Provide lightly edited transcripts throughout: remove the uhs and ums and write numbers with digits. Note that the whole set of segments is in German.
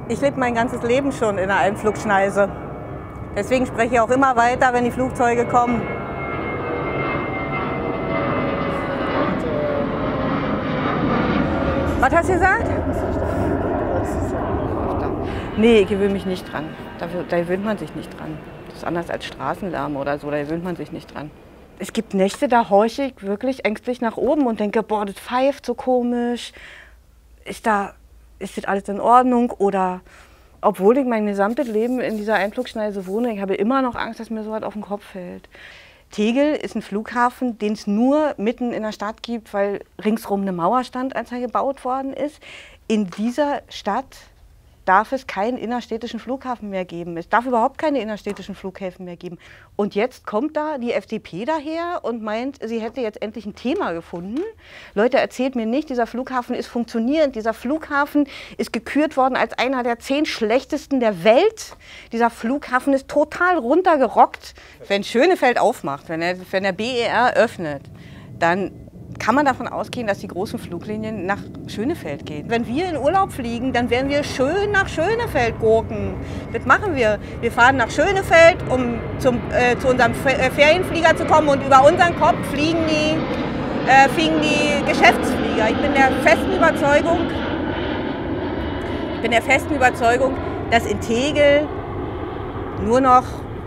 Ich lebe mein ganzes Leben schon in der Einflugschneise. Deswegen spreche ich auch immer weiter, wenn die Flugzeuge kommen. Was hast du gesagt? Nee, ich gewöhne mich nicht dran. Da gewöhnt man sich nicht dran. Das ist anders als Straßenlärm oder so, da gewöhnt man sich nicht dran. Es gibt Nächte, da horche ich wirklich ängstlich nach oben und denke, boah, das pfeift so komisch. Ist das alles in Ordnung? Oder obwohl ich mein gesamtes Leben in dieser Einflugschneise wohne, ich habe immer noch Angst, dass mir so was auf den Kopf fällt. Tegel ist ein Flughafen, den es nur mitten in der Stadt gibt, weil ringsrum eine Mauer stand, als er gebaut worden ist. In dieser Stadt darf es keinen innerstädtischen Flughafen mehr geben. Es darf überhaupt keine innerstädtischen Flughäfen mehr geben. Und jetzt kommt da die FDP daher und meint, sie hätte jetzt endlich ein Thema gefunden. Leute, erzählt mir nicht, dieser Flughafen ist funktionierend. Dieser Flughafen ist gekürt worden als einer der 10 schlechtesten der Welt. Dieser Flughafen ist total runtergerockt. Wenn Schönefeld aufmacht, wenn der BER öffnet, dann kann man davon ausgehen, dass die großen Fluglinien nach Schönefeld gehen. Wenn wir in Urlaub fliegen, dann werden wir schön nach Schönefeld gurken. Das machen wir. Wir fahren nach Schönefeld, um zu unserem Ferienflieger zu kommen, und über unseren Kopf fliegen die Geschäftsflieger. Ich bin der festen Überzeugung, dass in Tegel nur noch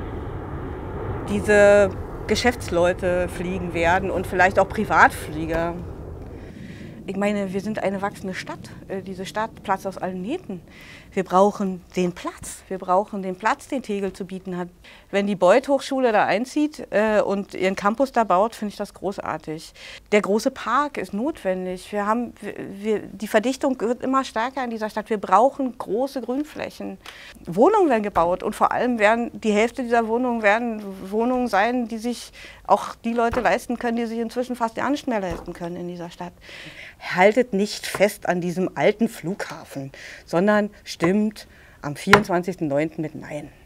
diese Geschäftsleute fliegen werden und vielleicht auch Privatflieger. Ich meine, wir sind eine wachsende Stadt. Diese Stadt platzt aus allen Nähten. Wir brauchen den Platz. Wir brauchen den Platz, den Tegel zu bieten hat. Wenn die Beuth Hochschule da einzieht und ihren Campus da baut, finde ich das großartig. Der große Park ist notwendig. Die Verdichtung wird immer stärker in dieser Stadt. Wir brauchen große Grünflächen. Wohnungen werden gebaut und vor allem werden die Hälfte dieser Wohnungen Wohnungen sein, die sich auch die Leute leisten können, die sich inzwischen fast gar nicht mehr leisten können in dieser Stadt. Haltet nicht fest an diesem alten Flughafen, sondern stimmt am 24.09. mit Nein.